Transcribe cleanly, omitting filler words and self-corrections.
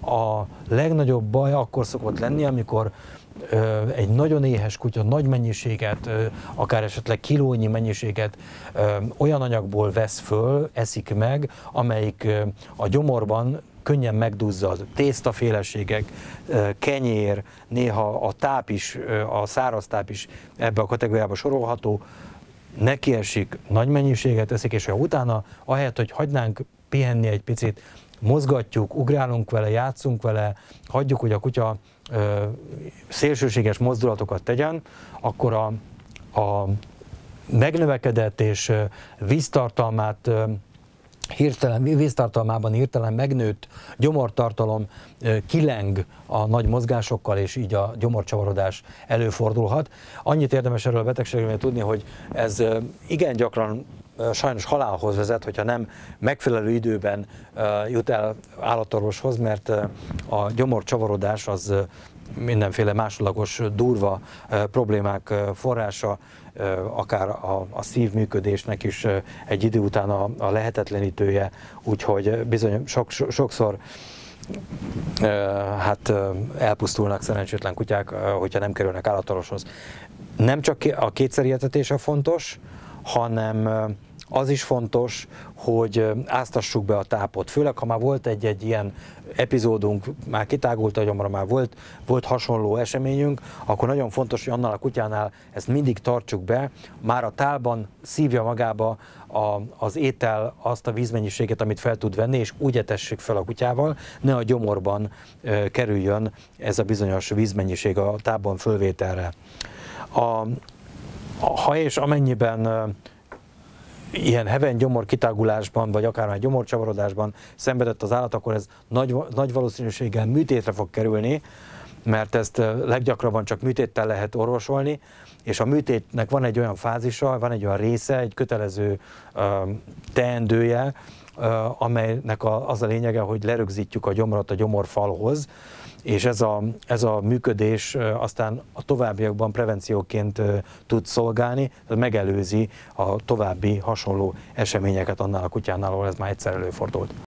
a legnagyobb baj akkor szokott lenni, amikor egy nagyon éhes kutya nagy mennyiséget, akár esetleg kilónyi mennyiséget olyan anyagból vesz föl, eszik meg, amelyik a gyomorban könnyen megduzzad. Tésztaféleségek, kenyér, néha a táp is, a száraz táp is ebbe a kategóriába sorolható, nekiesik, nagy mennyiséget eszik, és ha utána, ahelyett, hogy hagynánk pihenni egy picit, mozgatjuk, ugrálunk vele, játszunk vele, hagyjuk, hogy a kutya szélsőséges mozdulatokat tegyen, akkor a megnövekedett és víztartalmában hirtelen megnőtt gyomortartalom kileng a nagy mozgásokkal, és így a gyomorcsavarodás előfordulhat. Annyit érdemes erről a betegségről tudni, hogy ez igen gyakran sajnos halálhoz vezet, hogyha nem megfelelő időben jut el állatorvoshoz, mert a gyomorcsavarodás az mindenféle másodlagos durva problémák forrása, akár a szívműködésnek is egy idő után a lehetetlenítője, úgyhogy bizony sokszor hát elpusztulnak szerencsétlen kutyák, hogyha nem kerülnek állatorvoshoz. Nem csak a kétszeri etetése fontos, hanem az is fontos, hogy áztassuk be a tápot. Főleg, ha már volt egy ilyen epizódunk, már kitágult a gyomra, már volt hasonló eseményünk, akkor nagyon fontos, hogy annál a kutyánál ezt mindig tartsuk be, már a tálban szívja magába az étel azt a vízmennyiséget, amit fel tud venni, és úgy etessük fel a kutyával, ne a gyomorban kerüljön ez a bizonyos vízmennyiség a tálban fölvételre. Ha és amennyiben ilyen heven gyomor kitágulásban, vagy akár már gyomorcsavarodásban szenvedett az állat, akkor ez nagy valószínűséggel műtétre fog kerülni, mert ezt leggyakrabban csak műtéttel lehet orvosolni, és a műtétnek van egy olyan fázisa, van egy olyan része, egy kötelező teendője, amelynek az a lényege, hogy lerögzítjük a gyomrat a gyomorfalhoz, és ez a működés aztán a továbbiakban prevencióként tud szolgálni, megelőzi a további hasonló eseményeket annál a kutyánál, ahol ez már egyszer előfordult.